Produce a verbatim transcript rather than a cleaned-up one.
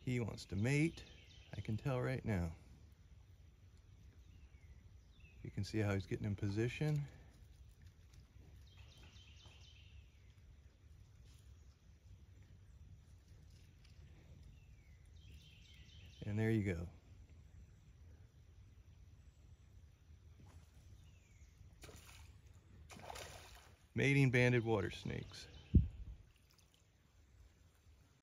He wants to mate. I can tell right now. You can see how he's getting in position. And there you go. Mating banded water snakes.